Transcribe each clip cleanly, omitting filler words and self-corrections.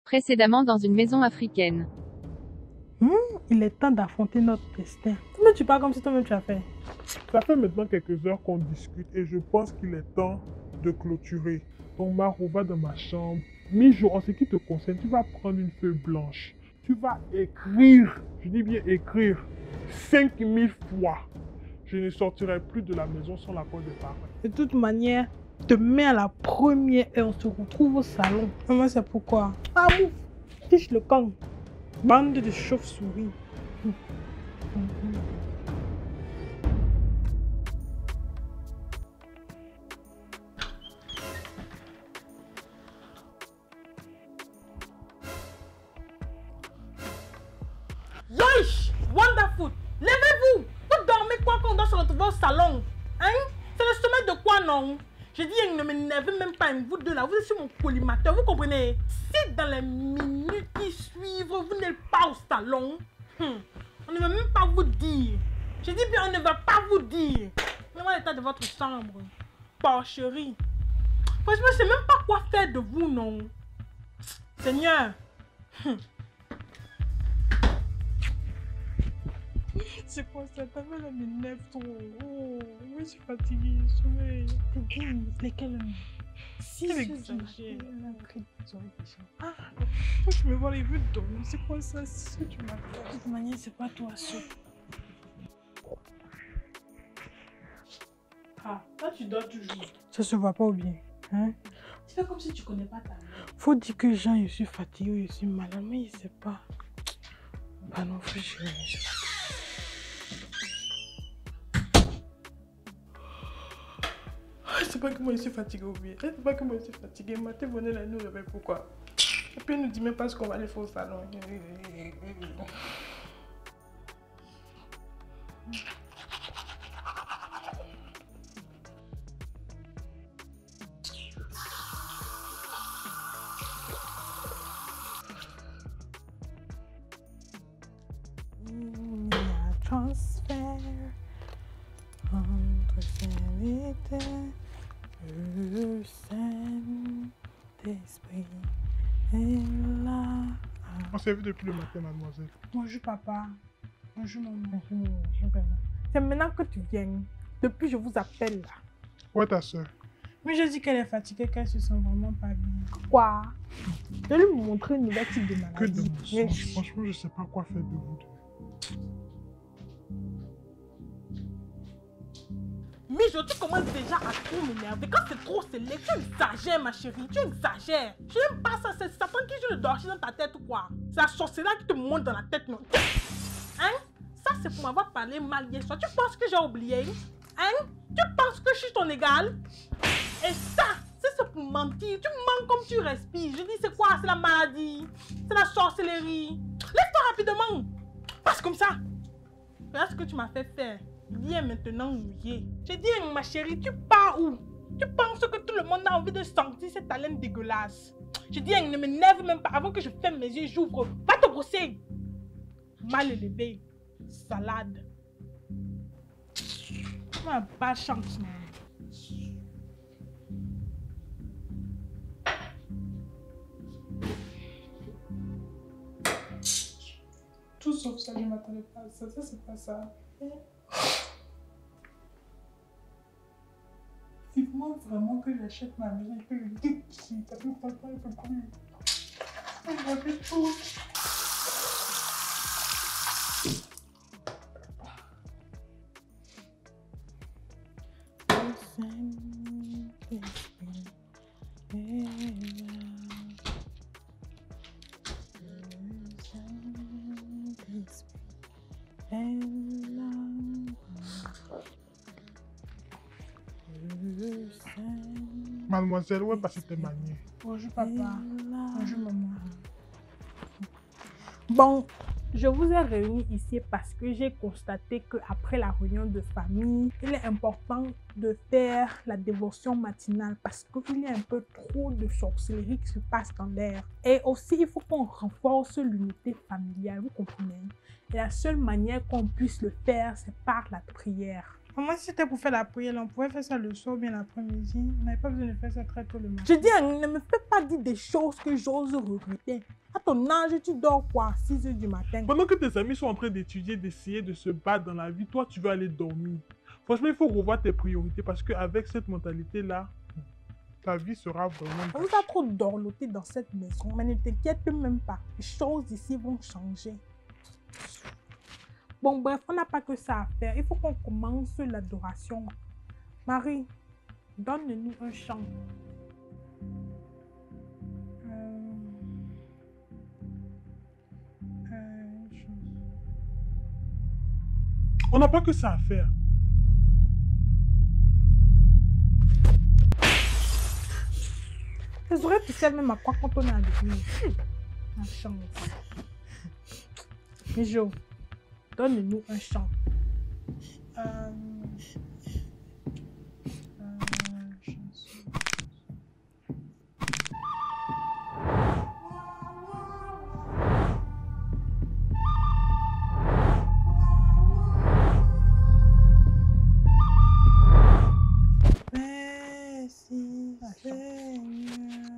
Précédemment dans une maison africaine. Il est temps d'affronter notre destin. Mais tu parles comme si toi-même tu as fait. Ça fait maintenant quelques heures qu'on discute et je pense qu'il est temps de clôturer. Donc Maro, va dans ma chambre. Mijo, en ce qui te concerne, tu vas prendre une feuille blanche. Tu vas écrire, je dis bien écrire, 5000 fois. Je ne sortirai plus de la maison sans l'accord des parents. De toute manière, demain à la première heure, on se retrouve au salon. Maman, c'est pourquoi. Ah, mouf, fiche le camp. Bande de chauves-souris. Yoish! Wonderful! Levez-vous! Vous dormez quoi quand on doit se retrouver au salon? Hein? C'est le sommet de quoi, non? J'ai dit, ne m'énervez même pas, vous deux là, vous êtes sur mon collimateur, vous comprenez? Si dans les minutes qui suivent, vous n'êtes pas au salon, on ne va même pas vous dire. J'ai dit bien, on ne va pas vous dire. Mais moi, l'état de votre chambre, porcherie. Franchement, je ne sais même pas quoi faire de vous, non? Seigneur. C'est quoi ça? Ta mère m'énerve trop. Oh, oui, je suis fatiguée, sommeil. T'es bien, lesquels? Si, exagère. Ah, je me vois les vues de dormir. C'est quoi ça? C'est ce que tu m'as fait. De toute manière, c'est pas toi seul. Ah, toi tu dors toujours. Ça se voit pas ou bien? Hein? Tu fais comme si tu connais pas ta mère. Faut dire que Jean, je suis fatiguée, je suis malade, mais il sait pas. Bah non, faut que je sais pas que moi je suis fatiguée ou bien. C'est pas que moi je suis fatiguée. Maté venait là nous réveiller pourquoi. Et puis elle nous dit même pas ce qu'on va aller faire au salon. Transfert entre ciel et terre, le Saint-Esprit est là. On s'est vu depuis le matin, mademoiselle. Bonjour papa. Bonjour maman. Bonjour maman. C'est maintenant que tu viens. Depuis je vous appelle là. Où est ta soeur? Mais je dis qu'elle est fatiguée, qu'elle se sent vraiment pas bien. Quoi? Je vais lui montrer une nouvelle type de maladie. Que de mensonges. Franchement, je sais pas quoi faire de vous deux. Mijo, tu commences déjà à trop m'énerver. Quand c'est trop scellé, tu exagères ma chérie, tu exagères. Je n'aime pas ça, c'est Satan qui joue le dorchi dans ta tête ou quoi? C'est la sorcellerie qui te monte dans la tête, non? Hein? Ça c'est pour m'avoir parlé mal hier soir. Tu penses que j'ai oublié? Hein? Tu penses que je suis ton égal? Et ça, c'est pour mentir. Tu mens comme tu respires. Je dis c'est quoi? C'est la maladie. C'est la sorcellerie. Lève-toi rapidement. Passe comme ça. Regarde ce que tu m'as fait faire. Viens maintenant mouillé. J'ai dit, ma chérie, tu pars où? Tu penses que tout le monde a envie de sentir cette haleine dégueulasse? J'ai dit, ne m'énerve même pas. Avant que je ferme mes yeux, j'ouvre. Va te brosser. Mal élevé. Salade. Ma pas chance, man. Tout sauf ça, je ne m'attendais pas à ça. Ça, c'est pas ça. Vivement vraiment que j'achète ma maison et que je dis qui t'as vu papa, il peut plus. On va faire tout. Mademoiselle, où est passée tes manières? Bonjour papa. Bonjour maman. Bon, je vous ai réunis ici parce que j'ai constaté qu'après la réunion de famille, il est important de faire la dévotion matinale parce qu'il y a un peu trop de sorcellerie qui se passe dans l'air. Et aussi, il faut qu'on renforce l'unité familiale, vous comprenez? Et la seule manière qu'on puisse le faire, c'est par la prière. Moi, si c'était pour faire la prière, on pouvait faire ça le soir ou bien l'après-midi. On n'avait pas besoin de faire ça très tôt le matin. Je dis, ne me fais pas dire des choses que j'ose regretter. À ton âge, tu dors quoi? 6 h du matin. Pendant que tes amis sont en train d'étudier, d'essayer de se battre dans la vie, toi, tu veux aller dormir. Franchement, il faut revoir tes priorités parce qu'avec cette mentalité-là, ta vie sera vraiment... On vous a trop dorloté dans cette maison, mais ne t'inquiète même pas. Les choses ici vont changer. Bon, bref, on n'a pas que ça à faire. Il faut qu'on commence l'adoration. Marie, donne-nous un chant. On n'a pas que ça à faire. Les oreilles, tu sais même à quoi quand on est à l'église. La chance. Mijo, donne-nous un chant. Merci, Seigneur.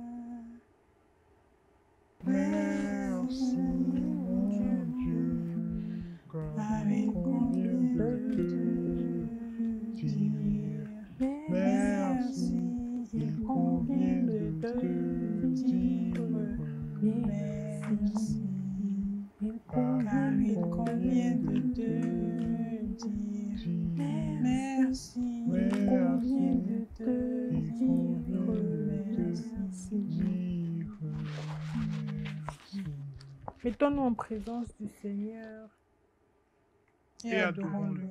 Merci, mon Dieu, car il convient de te dire. Merci, il convient de te dire. Merci, car il convient de te dire. Merci, il convient de te dire. Mettons-nous en présence du Seigneur. Et adorons-le.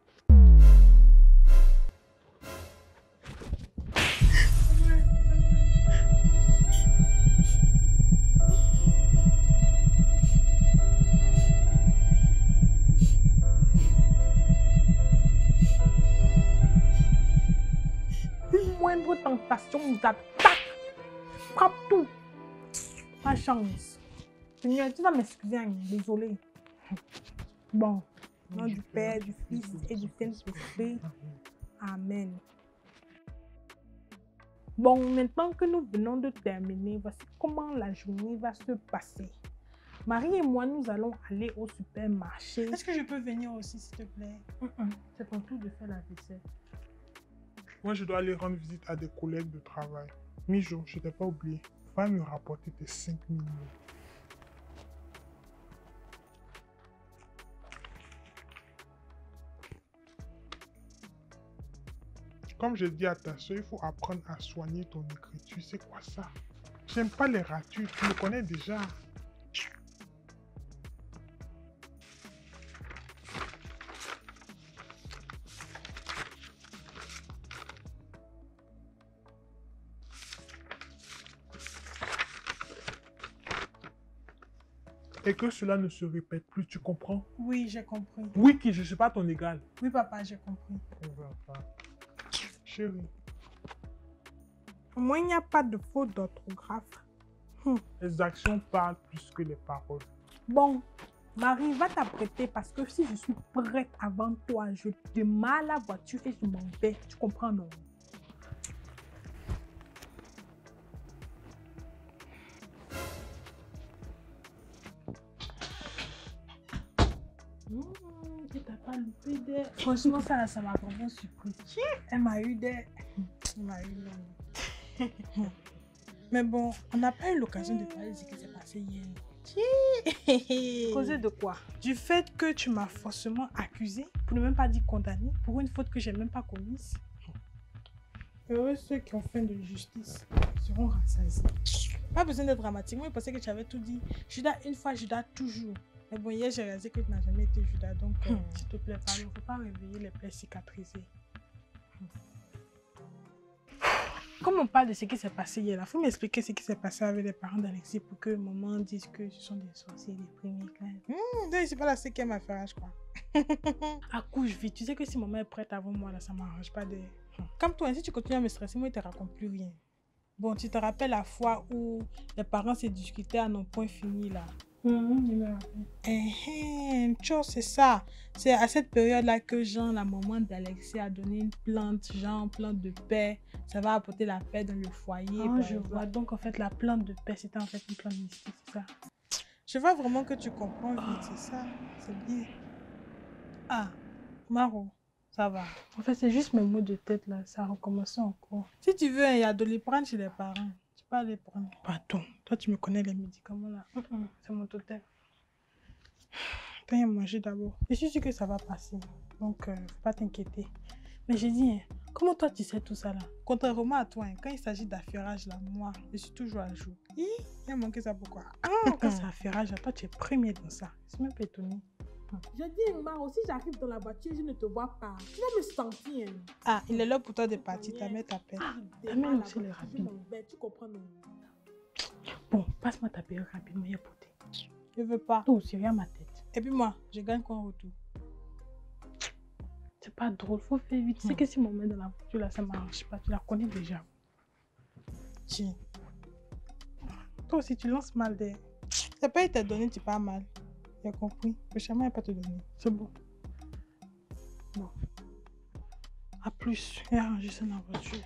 Une moindre tentation nous attaque. Frappe tout. Pas chance. Seigneur, tu vas m'excuser, hein, désolé. Bon, au nom du Père, du Fils et du Saint-Esprit. Amen. Bon, maintenant que nous venons de terminer, voici comment la journée va se passer. Marie et moi, nous allons aller au supermarché. Est-ce que je peux venir aussi, s'il te plaît? C'est ton tour de faire la vaisselle. Moi, je dois aller rendre visite à des collègues de travail. Mijo, je t'ai pas oublié. Va me rapporter tes 5 millions. Comme je dis à ta soeur, il faut apprendre à soigner ton écriture. C'est quoi ça? J'aime pas les ratures, tu me connais déjà. Et que cela ne se répète plus, tu comprends? Oui, j'ai compris. Oui, qui je ne suis pas ton égal. Oui, papa, j'ai compris. On va pas. Chérie, Au moins, il n'y a pas de faute d'orthographe. les actions parlent plus que les paroles. Bon, Marie, va t'apprêter parce que si je suis prête avant toi, je démarre la voiture et je m'en vais. Tu comprends, non? Tu t'as pas loupé des... Franchement, ça m'a vraiment surpris. Elle m'a eu des... Elle m'a eu des... Mais bon, on n'a pas eu l'occasion de parler de ce qui s'est passé hier. Causer de quoi? Du fait que tu m'as forcément accusé, pour ne même pas dire condamné, pour une faute que j'ai même pas commise. Heureux ceux qui ont faim de justice seront rassasiés. Pas besoin d'être dramatique. Moi, je pensais que tu avais tout dit. Judas une fois, Judas toujours. Mais bon, hier, j'ai réalisé que tu n'as jamais été Judas. Donc, s'il te plaît, parle. Il ne faut pas réveiller les plaies cicatrisées. Comme on parle de ce qui s'est passé hier, il faut m'expliquer ce qui s'est passé avec les parents d'Alexis pour que maman dise que ce sont des sorciers, des premiers quand même. Donc, c'est pas la 5e affaire, je crois. Accouche vite. Tu sais que si maman est prête avant moi, là, ça ne m'arrange pas de... Comme toi, si tu continues à me stresser, moi, je ne te raconte plus rien. Bon, tu te rappelles la fois où les parents se discutaient à non point fini, là. Il me rappelle. Tu vois, c'est ça. C'est à cette période-là que Jean, la maman d'Alexis, a donné une plante, genre plante de paix. Ça va apporter la paix dans le foyer. Ah, je vois. Donc, en fait, la plante de paix, c'était en fait une plante mystique, c'est ça? Je vois vraiment que tu comprends vite, c'est ça. C'est bien. Ah, Maro, ça va. En fait, c'est juste mes mots de tête, là. Ça a recommencé encore. Si tu veux, il y a de les prendre chez les parents. Tu peux aller prendre. Pardon, toi, tu me connais les médicaments, là. C'est mon totem. Viens manger d'abord. Je suis sûre que ça va passer. Donc, faut pas t'inquiéter. Mais j'ai dit, hein, comment toi tu sais tout ça là? Contrairement à toi, hein, quand il s'agit d'affairage là, moi, je suis toujours à jour. Il a manqué ça pourquoi? Quand c'est affairage, toi tu es premier dans ça. C'est même pas étonné. J'ai dit, Maro, si j'arrive dans la voiture, je ne te vois pas. Tu vas me sentir. Ah, il est là pour toi de partir. Ta mère t'appelle. Amène aussi les rapides. Tu comprends, non? Bon, passe-moi ta période rapidement, il y a porté. Je veux pas. Tout, c'est rien à ma tête. Et puis moi, je gagne quoi en retour? C'est pas drôle, faut faire vite. Tu sais que si on met dans la voiture là, ça marche pas. Tu la connais déjà. Tiens. Toi aussi, tu lances mal des. Ça peut te donner, tu pars mal. J'ai compris. Le chemin n'est pas te donner. C'est bon. Bon. À plus. Et arranger ça dans la voiture.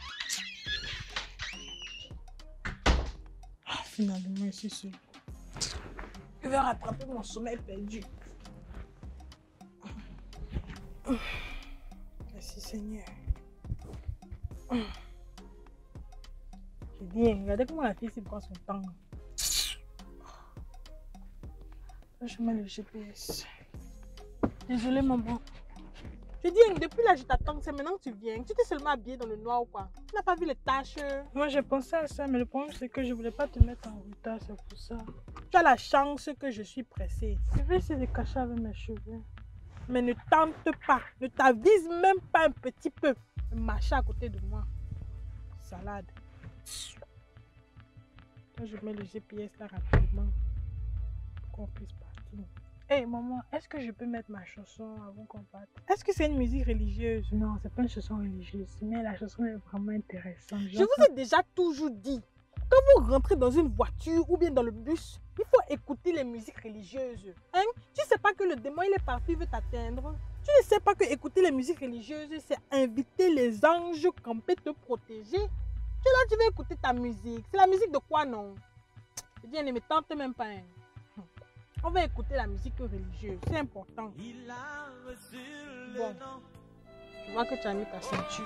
Ah, finalement, je suis seule. Je vais rattraper mon sommeil perdu. Merci Seigneur. J'ai dit, regardez comment la fille s'y prend son temps. Je mets le GPS. Désolée, maman. Je dis, depuis là, je t'attends. C'est maintenant que tu viens. Tu t'es seulement habillée dans le noir ou quoi? Tu n'as pas vu les taches? Moi, j'ai pensé à ça, mais le problème, c'est que je voulais pas te mettre en retard, c'est pour ça. Tu as la chance que je suis pressée. Je vais essayer de cacher avec mes cheveux. Mais ne tente pas. Ne t'avise même pas un petit peu. Marcher à côté de moi. Salade. Là, je mets le GPS là rapidement. Pour qu'on puisse partir. Hé, maman, est-ce que je peux mettre ma chanson avant qu'on parte? Est-ce que c'est une musique religieuse? Non, c'est pas une chanson religieuse, mais la chanson est vraiment intéressante. Je vous ai déjà toujours dit, quand vous rentrez dans une voiture ou bien dans le bus, il faut écouter les musiques religieuses. Hein? Tu sais pas que le démon il est parti, il veut t'atteindre? Tu ne sais pas que écouter les musiques religieuses, c'est inviter les anges camper te protéger? Tu là, tu veux écouter ta musique. C'est la musique de quoi, non? Je dis, ne me tente même pas. Hein. On va écouter la musique religieuse, c'est important. Bon, je vois que tu as mis ta ceinture.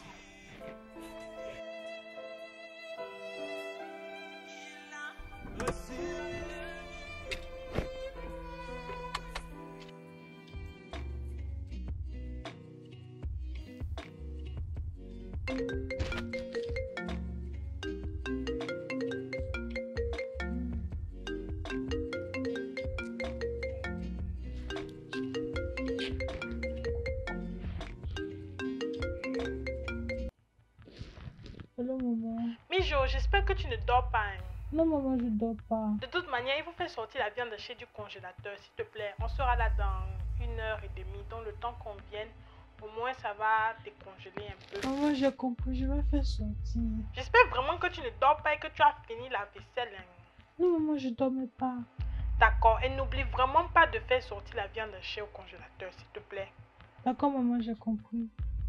Hello, maman. Mijo, j'espère que tu ne dors pas. Hein. Non, maman, je dors pas. De toute manière, il faut faire sortir la viande chez du congélateur, s'il te plaît. On sera là dans 1h30. Donc, le temps qu'on vienne, au moins, ça va décongeler un peu. Maman, j'ai compris. Je vais faire sortir. J'espère vraiment que tu ne dors pas et que tu as fini la vaisselle. Hein. Non, maman, je dormais pas. D'accord. Et n'oublie vraiment pas de faire sortir la viande chez au congélateur, s'il te plaît. D'accord, maman, j'ai compris.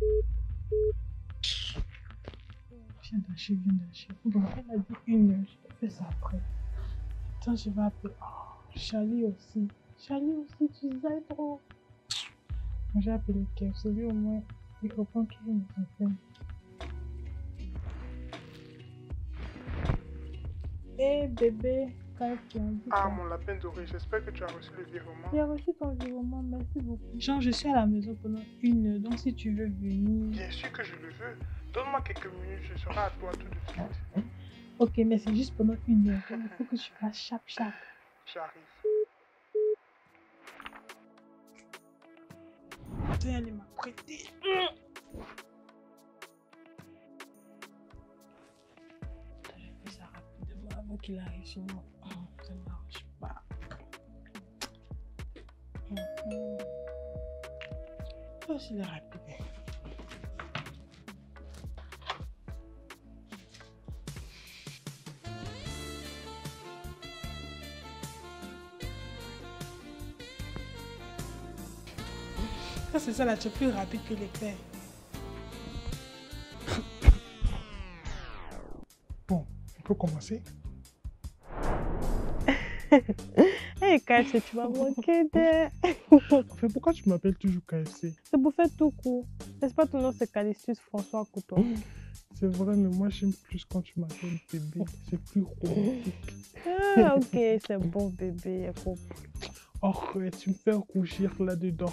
Viens d'acheter, viens d'acheter. Bon, elle a dit 1h, je vais faire ça après. Attends, je vais appeler. Oh, Charlie aussi. Charlie aussi, tu sais trop. Bon, j'ai appelé Kev, celui au moins, il comprend qu'il nous appelle. Hé bébé, quand tu as dit Ah, mon lapin doré, j'espère que tu as reçu le virement. J'ai reçu ton virement, merci beaucoup. Jean, je suis à la maison pendant 1h, donc si tu veux venir. Bien sûr que je le veux. Donne-moi quelques minutes, je serai à toi tout de suite. Ok, mais c'est juste pendant 1h, donc il faut que tu fasses chap. J'arrive. Tiens, elle m'a prêté. Je fais ça rapidement avant qu'il arrive, sinon ça ne marche pas. Ça aussi, il est rapide. Ça, c'est ça là, tu es plus rapide que l'éclair. Bon, on peut commencer. Hey, KFC, tu vas manquer de... Enfin, pourquoi tu m'appelles toujours KFC? C'est pour faire tout court. N'est-ce pas ton nom, c'est Callistus François Couteau? C'est vrai, mais moi j'aime plus quand tu m'appelles bébé. C'est plus romantique. Ah, ok, c'est bon bébé, j'ai compris. Arrête, tu me fais rougir là-dedans.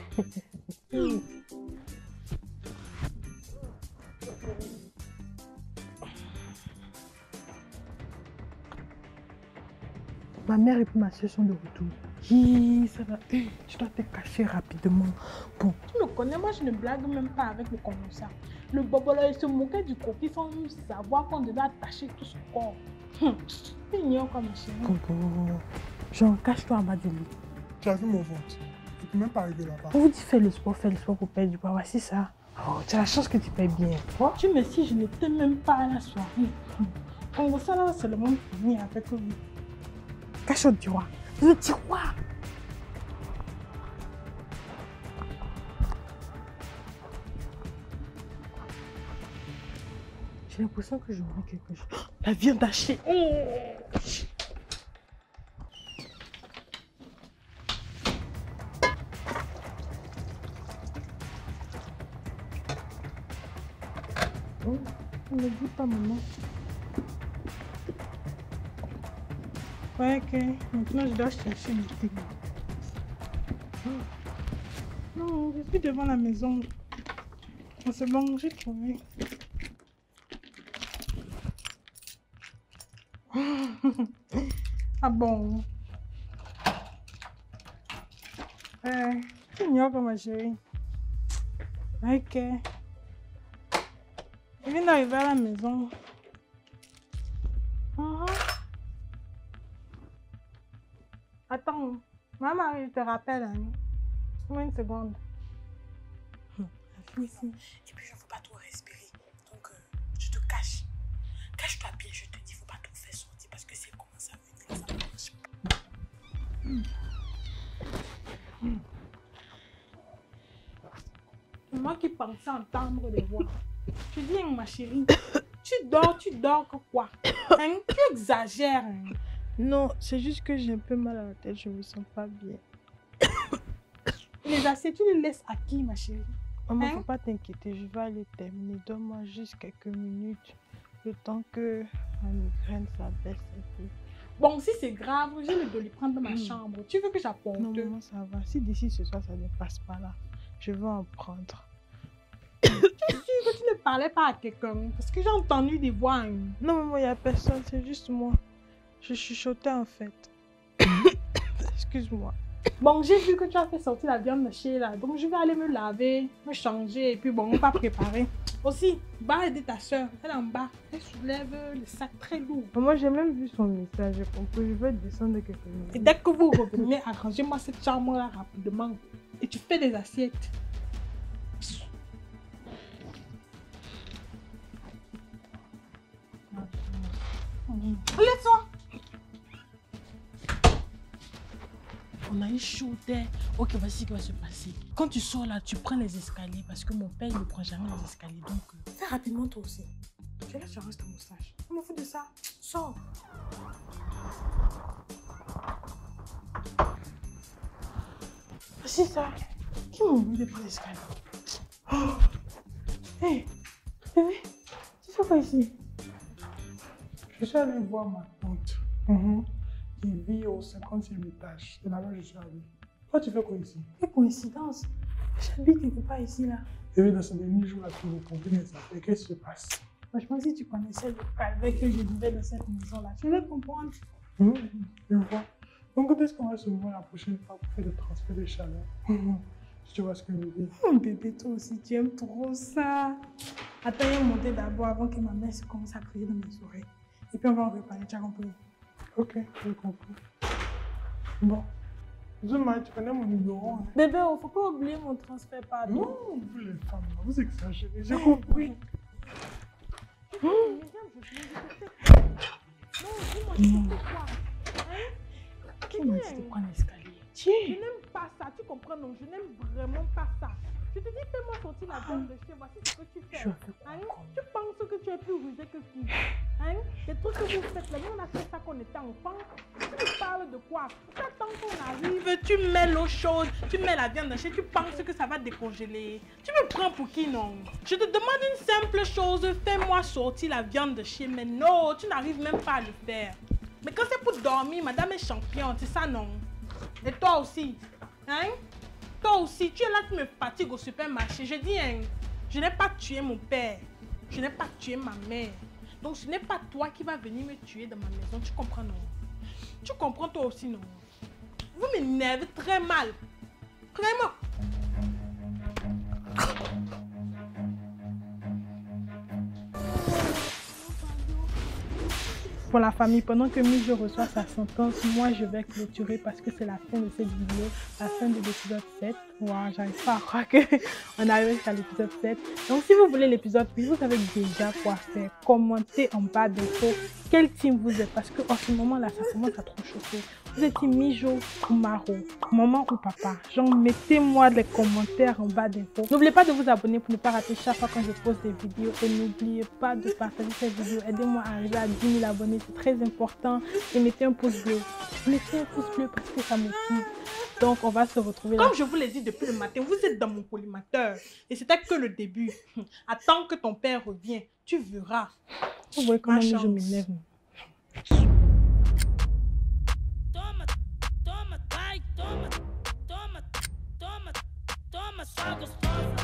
Ma mère et puis ma soeur sont de retour. Hi, ça va. Tu dois te cacher rapidement. Bon, tu me connais, moi je ne blague même pas avec le commissaire. Le bobola, il se moquait du coquille sans même savoir qu'on devait attacher tout son corps. Il ignore comme ma chérie. Bon. Jean, cache-toi en bas du lit. Tu as vu mon ventre? Tu peux même pas arriver là-bas. On vous dit fais le sport pour perdre du poids. Voici ça. Oh, tu as la chance que tu payes bien. Quoi? Tu me dis, je n'étais même pas à la soirée. Comme ça là, c'est le monde qui vient avec vous. Cache au tiroir. Le tiroir. J'ai l'impression que je vois quelque chose. La viande hachée. Ne me dis pas, maman. Ouais, ok. Maintenant, je dois chercher le thé. Non, je suis devant la maison. Oh, c'est bon, j'ai trouvé. Ah bon? Tu ignores ma chérie. Ok. Je viens d'arriver à la maison. Attends, maman, je te rappelle. Hein. Une seconde. Ici. Et puis, je ne veux pas trop respirer. Donc, je te cache. Cache-toi bien, je te dis. Il ne faut pas tout faire sortir parce que si elle commence à venir, ça marche pas. Moi qui pensais entendre des voix. Tu dis, ma chérie, tu dors que quoi? Hein? Tu exagères. Hein? Non, c'est juste que j'ai un peu mal à la tête, je me sens pas bien. Les assiettes, tu les laisses à qui, ma chérie? Maman, Hein? faut pas t'inquiéter, je vais aller terminer. Donne-moi juste quelques minutes, le temps que ma migraine s'abaisse un peu. Bon, si c'est grave, je vais de les prendre dans ma chambre. Tu veux que j'apporte? Non, maman, ça va. Si d'ici ce soir, ça ne passe pas là, je vais en prendre. Je suis sûre que tu ne parlais pas à quelqu'un. Parce que j'ai entendu des voix. Hein. Non, maman, il n'y a personne, c'est juste moi. Je chuchotais en fait. Excuse-moi. Bon, j'ai vu que tu as fait sortir la viande hachée là. Donc, je vais aller me laver, me changer. Et puis, bon, on va préparer. Aussi, va aider ta soeur. Elle est en bas. Elle soulève le sac très lourd. Maman, j'ai même vu son message. J'ai compris. Je vais descendre quelques minutes. Et dès que vous revenez, arrangez-moi cette chambre-là rapidement. Et tu fais des assiettes. Laisse-toi. On a eu chaud d'air. Ok, voici ce qui va se passer. Quand tu sors là, tu prends les escaliers parce que mon père il ne prend jamais les escaliers. Donc, fais rapidement toi aussi. Je laisse ta moustache. On me fout de ça. Sors. C'est ça. Qui m'a envie de prendre l'escalier? Oh. Hé, bébé, tu fais quoi ici? Je suis allé voir ma tante qui vit au 50e étage. C'est là-bas que je suis allé. Toi, tu fais quoi ici? Quelle coïncidence. J'habite quelque part ici, là. Et oui, dans ce dernier jour, là, tu me conviens mes affaires. Qu'est-ce qui se passe? Franchement, si tu connaissais le calvaire que je vivais dans cette maison-là, tu vas comprendre. Je vois. Donc, quand est-ce qu'on va se voir la prochaine fois pour faire le transfert de chaleur? Si tu vois ce que je veux dire. Bébé, toi aussi, tu aimes trop ça. Attends, il y a monter d'abord avant que ma mère se commence à crier dans mes oreilles. Et puis on va en reparler, tu as compris? Ok, j'ai compris. Bon. Zuma, tu connais mon numéro, hein? Bébé, il ne faut pas oublier mon transfert, pardon. Non, vous les femmes, vous exagérez, j'ai compris. Non, dis-moi, c'était quoi? Qui m'a dit de prendre l'escalier? pitié. Je n'aime pas ça, tu comprends, non? Je n'aime vraiment pas ça. Je te dis, fais-moi sortir la viande de chez, voici ce que tu fais. Je veux Hein? Tu penses que tu es plus rusé que qui? Hein? Les trucs que vous faites là, nous on a fait ça quand on était enfant. Tu me parles de quoi? Tu attends qu'on arrive, tu mets l'eau chaude, tu mets la viande de chez, tu penses que ça va décongeler. Tu me prends pour qui, non? Je te demande une simple chose, fais-moi sortir la viande de chez, mais non, tu n'arrives même pas à le faire. Mais quand c'est pour dormir, madame est championne, c'est ça, non? Et toi aussi, hein? Toi aussi, tu es là, tu me fatigues au supermarché. Je dis, hein, je n'ai pas tué mon père. Je n'ai pas tué ma mère. Donc, ce n'est pas toi qui vas venir me tuer dans ma maison. Tu comprends, non? Tu comprends toi aussi, non? Vous m'énervez très mal. Vraiment. Pour la famille, pendant que Mijo reçoit sa sentence, moi je vais clôturer parce que c'est la fin de cette vidéo, la fin de l'épisode 7. Wow, j'arrive pas à croire qu'on arrive jusqu'à l'épisode 7. Donc si vous voulez l'épisode 8, vous savez déjà quoi faire. Commentez en bas d'infos quel team vous êtes parce qu'en ce moment-là, ça commence à trop chauffer. Vous êtes team Mijo ou Maro, maman ou papa? Genre, mettez-moi les commentaires en bas d'infos. N'oubliez pas de vous abonner pour ne pas rater chaque fois quand je poste des vidéos. Et n'oubliez pas de partager cette vidéo. Aidez-moi à arriver à 10 000 abonnés, c'est très important. Et mettez un pouce bleu. Mettez un pouce bleu parce que ça motive. Donc, on va se retrouver là. Comme je vous l'ai dit depuis le matin, vous êtes dans mon collimateur. Et c'était que le début. Attends que ton père revienne. Tu verras. Vous voyez comment Ma je m'énerve. Toma, pai, toma, toma, toma, toma, só gostosa.